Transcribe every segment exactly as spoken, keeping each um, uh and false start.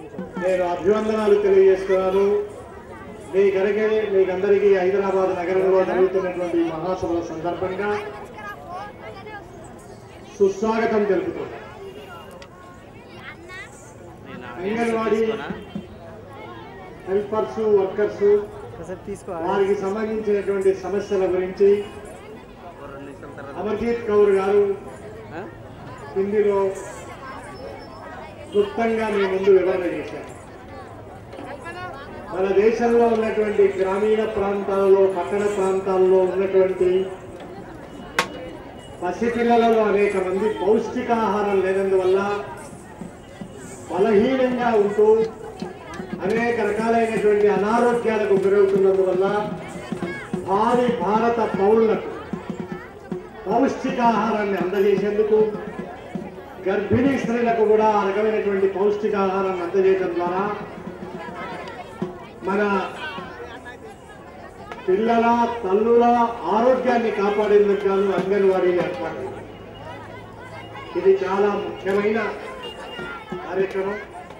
నేను అభివందనాలు తెలియజేస్తున్నాను. మీకరిగే మీకందరికీ హైదరాబాద్ నగరంలో జరుగుతున్నటువంటి మహాసభల సందర్భంగా సుస్వాగతం తెలుపుతున్నాను. అంగన్వాడీ హెల్పర్స్ వర్కర్స్ వారికి సంబంధించినటువంటి సమస్యల గురించి అమర్జీత్ కౌర్ గారు హిందీలో క్లుప్తంగా మీ ముందు వివరణ చేశారు. మన దేశంలో ఉన్నటువంటి గ్రామీణ ప్రాంతాలలో పట్టణ ప్రాంతాల్లో ఉన్నటువంటి పసిపిల్లలలో అనేక మంది పౌష్టికాహారం లేనందువల్ల బలహీనంగా ఉంటూ అనేక రకాలైనటువంటి అనారోగ్యాలకు గురవుతున్నందువల్ల భావి భారత పౌరులకు పౌష్టికాహారాన్ని అందజేసేందుకు గర్భిణీ స్త్రీలకు కూడా ఆ రకమైనటువంటి పౌష్టికాహారాన్ని అందజేయడం ద్వారా మన పిల్లల తల్లుల ఆరోగ్యాన్ని కాపాడేందుకు గాను అంగన్వాడీలు ఏర్పాటు. ఇది చాలా ముఖ్యమైన కార్యక్రమం.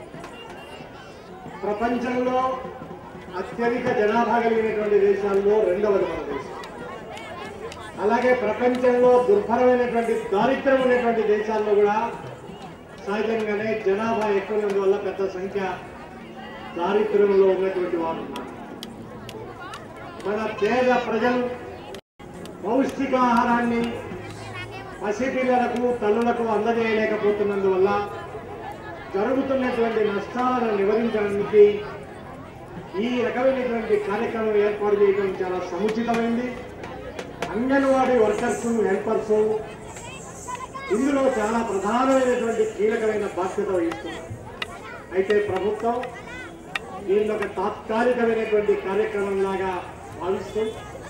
ప్రపంచంలో అత్యధిక జనాభా కలిగినటువంటి దేశాల్లో రెండవది మన దేశం. అలాగే ప్రపంచంలో దుర్భరమైనటువంటి దారిద్ర్యం ఉన్నటువంటి దేశాల్లో కూడా సహజంగానే జనాభా ఎక్కువ ఉన్నందువల్ల పెద్ద సంఖ్య దారిద్ర్యంలో ఉన్నటువంటి వారు ఉన్నారు. మన పేద ప్రజలు పౌష్టికాహారాన్ని పసిపిల్లలకు తల్లులకు అందజేయలేకపోతున్నందువల్ల జరుగుతున్నటువంటి నష్టాలను నివారించడానికి ఈ రకమైనటువంటి కార్యక్రమం ఏర్పాటు చేయడం చాలా సముచితమైంది. అంగన్వాడీ వర్కర్స్ హెల్పర్స్ ఇందులో చాలా ప్రధానమైనటువంటి కీలకమైన బాధ్యత వహిస్తున్నారు. అయితే ప్రభుత్వం దీన్ని ఒక తాత్కాలికమైనటువంటి కార్యక్రమం లాగా భావిస్తూ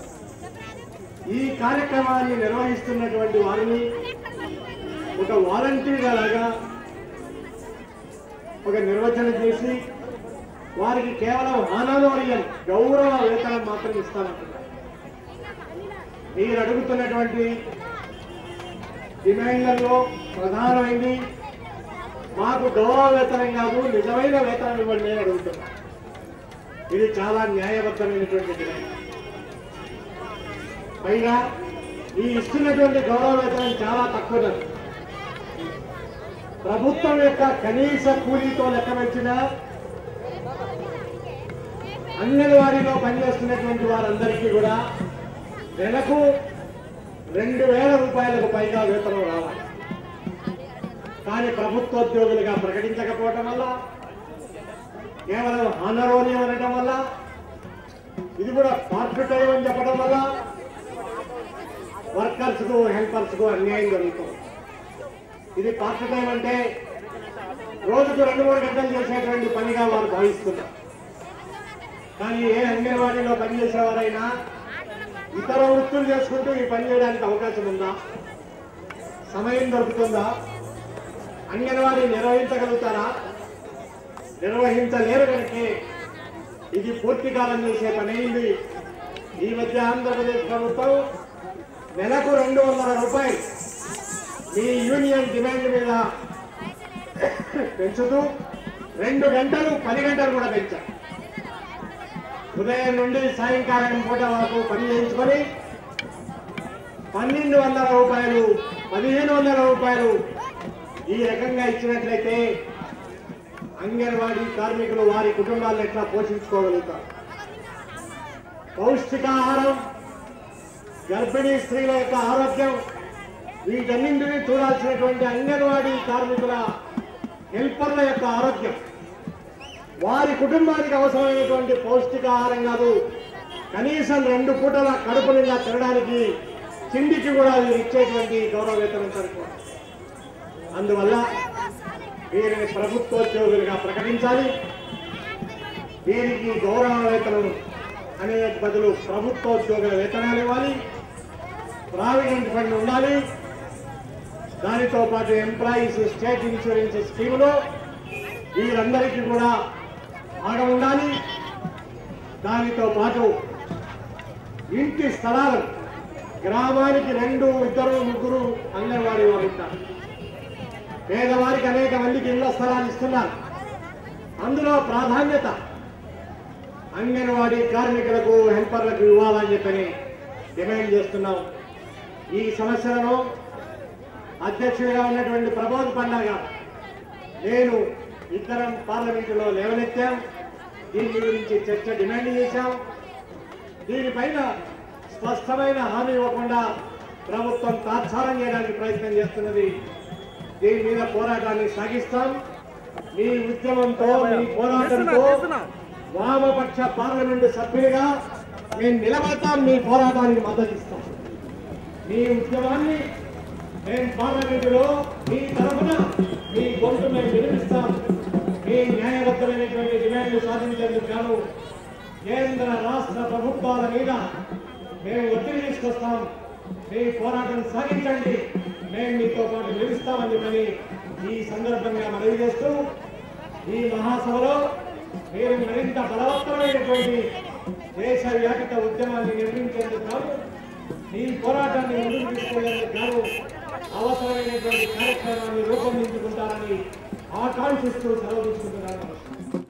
ఈ కార్యక్రమాన్ని నిర్వహిస్తున్నటువంటి వారిని ఒక వాలంటీర్గా లాగా ఒక నిర్వచనం చేసి వారికి కేవలం హానోరియన్ గౌరవ వేతనం మాత్రం ఇస్తానంటున్నారు. మీరు అడుగుతున్నటువంటి డిమాండ్లలో ప్రధానమైంది మాకు గౌరవ వేతనం కాదు, నిజమైన వేతనం ఇవ్వండి అని అడుగుతున్నారు. ఇది చాలా న్యాయబద్ధమైనటువంటి డిమాండ్. పైగా ఈ ఇస్తున్నటువంటి గౌరవ వేతనం చాలా తక్కువది. ప్రభుత్వం యొక్క కనీస కూలీతో లెక్క వచ్చిన అంగన్వాడీలో పనిచేస్తున్నటువంటి వారందరికీ కూడా నెలకు రెండు వేల రూపాయలకు పైగా వేతనం రావాలి. కానీ ప్రభుత్వోద్యోగులుగా ప్రకటించకపోవటం వల్ల, కేవలం హానరోనియం అనడం వల్ల, ఇది కూడా పార్ట్ టైం అని చెప్పడం వల్ల వర్కర్స్ కు హెల్పర్స్ కు అన్యాయం జరుగుతుంది. ఇది పార్ట్ టైం అంటే రోజుకు రెండు మూడు గంటలు చేసేటువంటి పనిగా వారు భావిస్తున్నారు. కానీ ఏ అంగన్వాడీలో పనిచేసేవారైనా ఇతర వృత్తులు చేసుకుంటూ ఈ పని చేయడానికి అవకాశం ఉందా? సమయం దొరుకుతుందా? అంగన్వాడీ నిర్వహించగలుగుతారా? నిర్వహించలేరు. కనుక ఇది పూర్తి కాలం చేసే పని అయింది. ఈ మధ్య ఆంధ్రప్రదేశ్ ప్రభుత్వం నెలకు రెండు వందల రూపాయలు మీ యూనియన్ డిమాండ్ మీద పెంచుతూ రెండు గంటలు పది గంటలు కూడా పెంచారు. ఉదయం నుండి సాయంకాలం పూట వరకు పని చేయించుకొని పన్నెండు వందల రూపాయలు పదిహేను వందల రూపాయలు ఈ రకంగా ఇచ్చినట్లయితే అంగన్వాడీ కార్మికులు వారి కుటుంబాలను ఎట్లా పోషించుకోగలుగుతారు? పౌష్టికాహారం, గర్భిణీ స్త్రీల యొక్క ఆరోగ్యం, వీటన్నింటినీ చూడాల్సినటువంటి అంగన్వాడీ కార్మికుల హెల్పర్ల యొక్క ఆరోగ్యం, వారి కుటుంబానికి అవసరమైనటువంటి పౌష్టికాహారం కాదు, కనీసం రెండు పూటల కడుపు నిండా తినడానికి తిండికి కూడా వీరు ఇచ్చేటువంటి గౌరవ వేతనం సరిపోదు. అందువల్ల వీరిని ప్రభుత్వోద్యోగులుగా ప్రకటించాలి. వీరికి గౌరవ వేతనం అనే బదులు ప్రభుత్వోద్యోగుల వేతనాలు ఇవ్వాలి. ప్రావిడెంట్ ఫండ్ ఉండాలి. దానితో పాటు ఎంప్లాయీస్ స్టేట్ ఇన్సూరెన్స్ స్కీములో వీరందరికీ కూడా భాగం ఉండాలి. దానితో పాటు ఇంటి స్థలాలు గ్రామానికి రెండు ఇద్దరు ముగ్గురు అంగన్వాడీ వారు ఉంటారు. పేదవారికి అనేక మందికి ఇళ్ల స్థలాలు ఇస్తున్నారు. అందులో ప్రాధాన్యత అంగన్వాడీ కార్మికులకు హెల్పర్లకు ఇవ్వాలని చెప్పని డిమాండ్ చేస్తున్నాం. ఈ సమస్యలను అధ్యక్షుడిగా ఉన్నటువంటి ప్రబోధ్ పండగ నేను ఇద్దరం పార్లమెంటులో లేవనెత్తాం. దీని గురించి చర్చ డిమాండ్ చేశాం. దీనిపైన స్పష్టమైన హామీ ఇవ్వకుండా ప్రభుత్వం తాత్సారం చేయడానికి ప్రయత్నం చేస్తున్నది. దీని మీద పోరాటాన్ని సాగిస్తాం. మీ ఉద్యమంతో మీ పోరాటంతో వామపక్ష పార్లమెంటు సభ్యులుగా మేము నిలబడతాం. మీ పోరాటానికి మద్దతు ఇస్తాం. మీ ఉద్యమాన్ని మేము పార్లమెంటులో మీ తరఫున మీ గొంతు మేము వినిపిస్తాం. మీ న్యాయబద్ధమైనటువంటి డిమాండ్లు సాధించేందుకు గాను కేంద్ర రాష్ట్ర ప్రభుత్వాల మీద మేము ఒత్తిడి తీసుకొస్తాం. మీ పోరాటం సాగించండి, మేము మీతో పాటు నిలుస్తామని చెప్పని ఈ సందర్భంగా మనవి చేస్తూ ఈ మహాసభలో మీరు మరింత బలవత్తరమైనటువంటి దేశవ్యాప్త ఉద్యమాన్ని నిర్మించేందుకు గాను ఈ పోరాటాన్ని ముందుకు తీసుకెళ్లేందుకు గాను అవసరమైనటువంటి కార్యక్రమాన్ని రూపొందించుకుంటారని ఆకాంక్షిస్తూ సెలవు తీసుకుంటున్నాను.